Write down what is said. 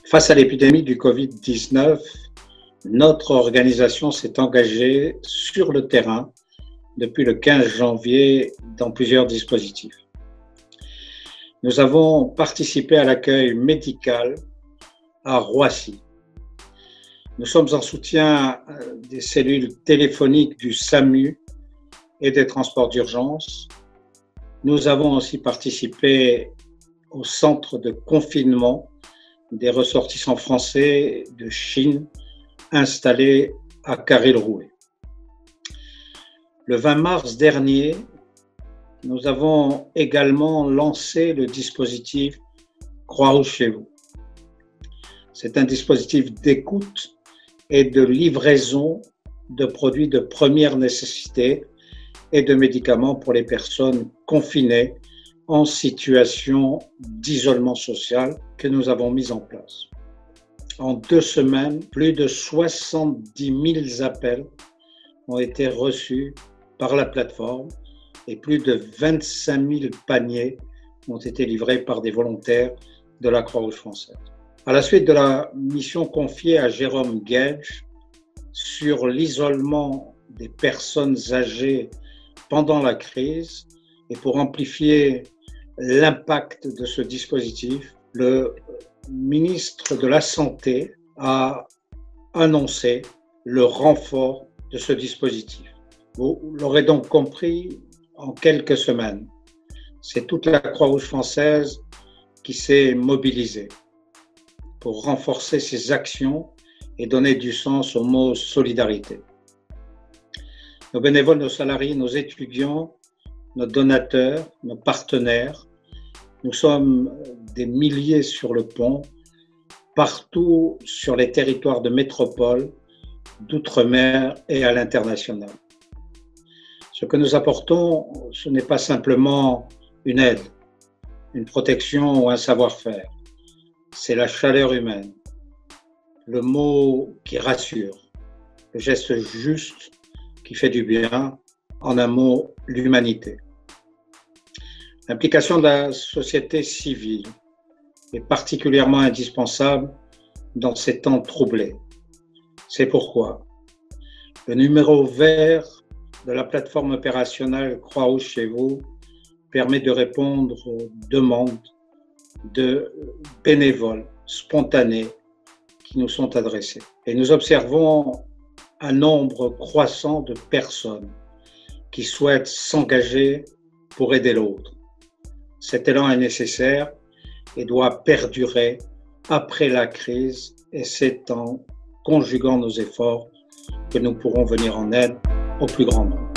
Face à l'épidémie du Covid-19, notre organisation s'est engagée sur le terrain depuis le 15 janvier dans plusieurs dispositifs. Nous avons participé à l'accueil médical à Roissy. Nous sommes en soutien des cellules téléphoniques du SAMU et des transports d'urgence. Nous avons aussi participé au centre de confinement des ressortissants français de Chine installés à Carril-Rouet. Le 20 mars dernier, nous avons également lancé le dispositif Croix-Rouge chez vous. C'est un dispositif d'écoute et de livraison de produits de première nécessité et de médicaments pour les personnes confinées en situation d'isolement social que nous avons mis en place. En 2 semaines, plus de 70 000 appels ont été reçus par la plateforme et plus de 25 000 paniers ont été livrés par des volontaires de la Croix-Rouge française. À la suite de la mission confiée à Jérôme Guedj sur l'isolement des personnes âgées pendant la crise et pour amplifier l'impact de ce dispositif, le ministre de la Santé a annoncé le renfort de ce dispositif. Vous l'aurez donc compris, en quelques semaines, c'est toute la Croix-Rouge française qui s'est mobilisée pour renforcer ses actions et donner du sens au mot solidarité. Nos bénévoles, nos salariés, nos étudiants, nos donateurs, nos partenaires, nous sommes des milliers sur le pont, partout sur les territoires de métropole, d'outre-mer et à l'international. Ce que nous apportons, ce n'est pas simplement une aide, une protection ou un savoir-faire. C'est la chaleur humaine, le mot qui rassure, le geste juste qui fait du bien, en un mot, l'humanité. L'implication de la société civile est particulièrement indispensable dans ces temps troublés. C'est pourquoi le numéro vert de la plateforme opérationnelle Croix-Rouge chez vous permet de répondre aux demandes de bénévoles spontanés qui nous sont adressés. Et nous observons un nombre croissant de personnes qui souhaitent s'engager pour aider l'autre. Cet élan est nécessaire et doit perdurer après la crise, et c'est en conjuguant nos efforts que nous pourrons venir en aide au plus grand nombre.